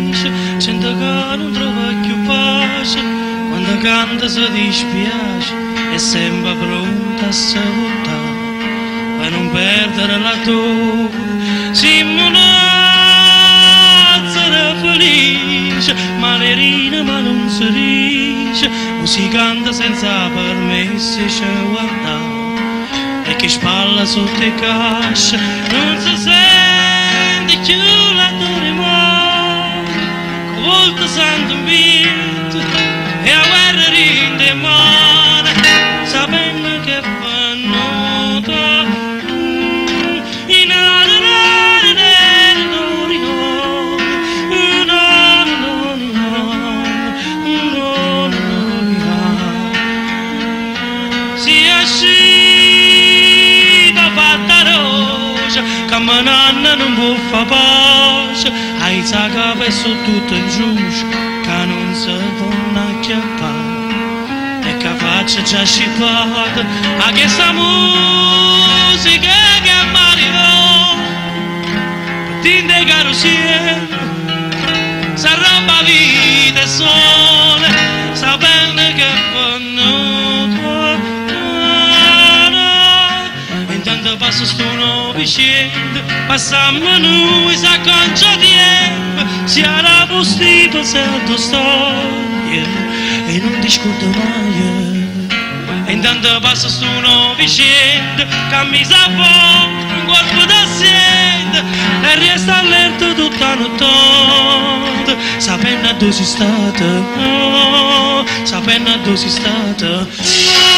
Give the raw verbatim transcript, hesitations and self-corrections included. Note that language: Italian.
felice, gente che non trova più pace, quando canta si dispiace, è sempre pronta a salutare, per non perdere la tua. Siamo essere felice, malerina ma non si dice, o si canta senza permessi, c'è guardare, e chi spalla sotto i casce non si sente più la tua rimane, volta santo in vita e a guerra rinde mare, sapendo che fanno tra in Camananna non può fare pace, ai sacca su tutto il giusto, che non si può acchiappare, e che faccia già scippata, a che sta musica che Mario, tinte carrossiere, sa roba vita e sole, sapendo che fanno tua. Passa sto novicento, passammo noi sa concia tempo, si era postito certo storia e non discuto mai. E intanto passa sto novicento, cammina fuori, un corpo d'azienda e resta allerta tutta notte, sapendo dove sei stata, oh, sapendo dove sei stata.